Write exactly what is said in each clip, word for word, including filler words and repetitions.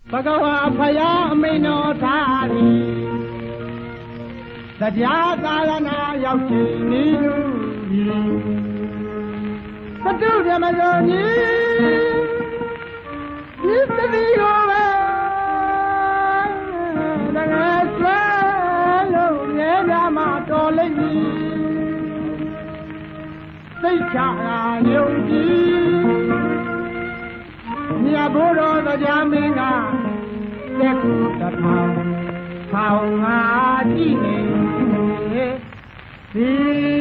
Bhagava Phaya Mino Thari Sajatana Yauchi Nidu Satu Ramazani Yistadi Yova Dangaswalo Yedama Tolegi Seichara Yogi Nyaburo Dajaminga Seku Tatao Tao Nga Jine Si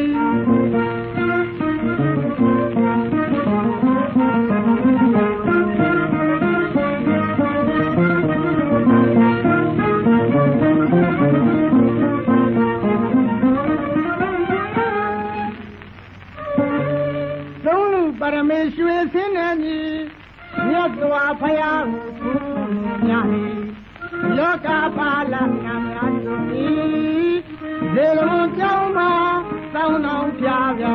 Sonu Parameshwe Sinani Nyatwa Phaya Nyani Loka Pala Nyani Zelo Jama Sauna Pyavya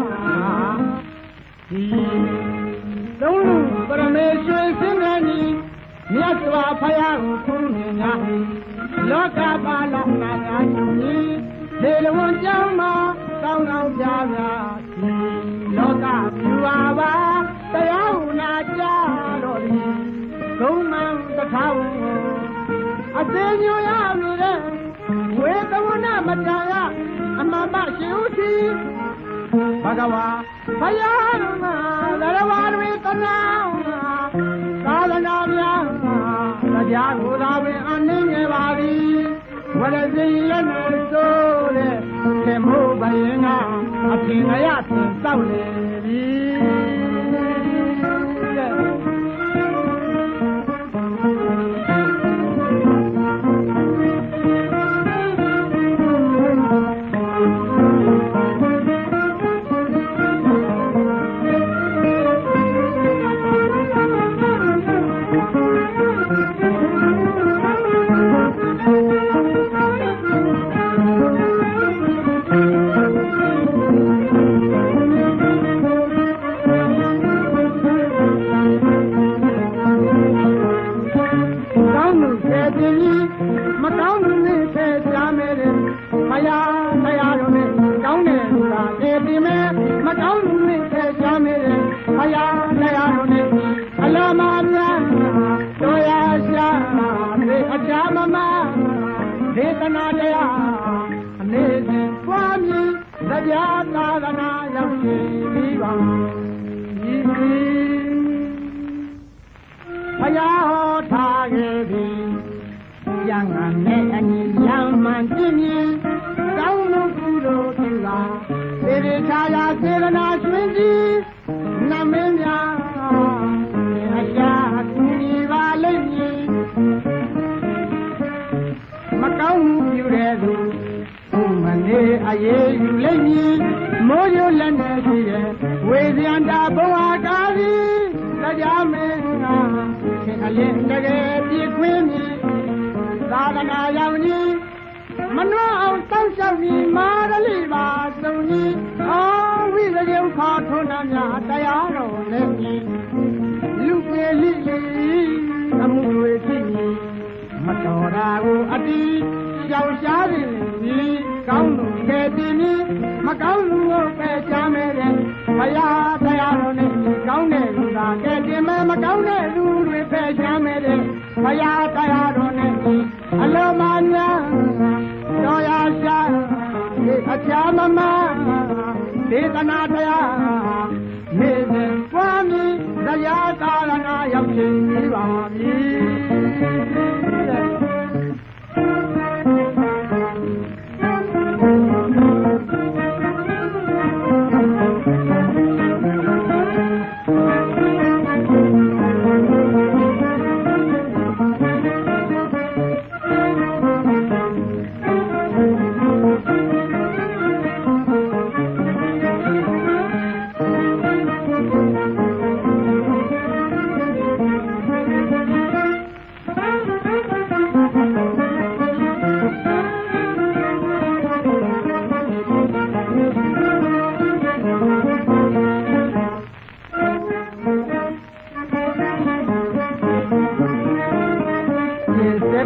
Sonu Parameshwe Sinani Nyatwa Phaya Nyani Loka Pala Nyani Zelo Jama Sauna Pyavya Loka Pyava Tayavuna Jalori Gomam Tatau Asenyo Yamire Wetavuna Mataya Amaba Shiuti Bhagava Phayana Daravari Tanauna Salanavya Rajagudavi Aningevari Vadazilana Sole Temu Bayina Apinayat Sauleri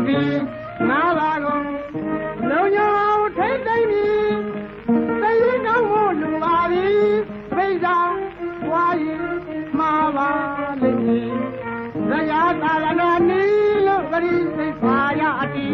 တိငါးပါးကုန်လုံညောထိတ်သိမ့်ပြီးသိရင်ကောင်းဖို့လူပါသည်ပိဿာဝါယီမှားပါလိမ့်မည်ဇယာသာလနာနီလို့ပရိသိဖာရအတိ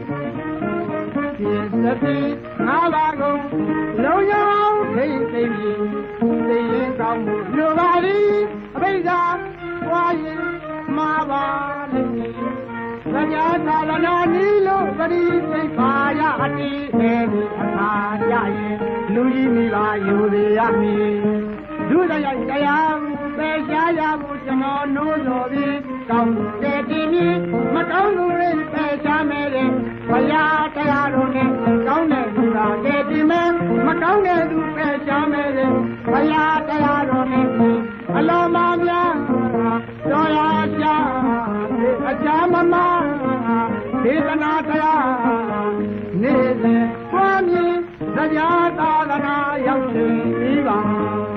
ဖြစ်သတိငါးပါးကုန်လုံညောထိတ်သိမ့်ပြီးသိရင်ကောင်းဖို့လူပါသည်ပိဿာဝါယီမှားပါလိမ့်မည်ဇညာသာလနာနီလို့ပရိသိဖာရအတိအဲဒီအခါကြရင်လူကြီးမိပါယူစေရမည်ဒုစရိုက်တရားပဲရှားရမှုကျွန်တော်နိုးလို့ပြီးကောင်းတဲ့ဒီနည်းမကောင်းလို့လည်းပဲရှားမယ်တဲ့ဘုရားတရားတော်နဲ့ကောင်းတဲ့သူကတည်ဒီမဲ့မကောင်းတဲ့သူပဲရှားမယ်တဲ့ဘုရားတရားတော်နဲ့အလောမများတော်ရရှာအကြမမဒေသနာတရားနေ့စဉ်ပွားမြင်တရားသာသနာရောက်ရှိပါ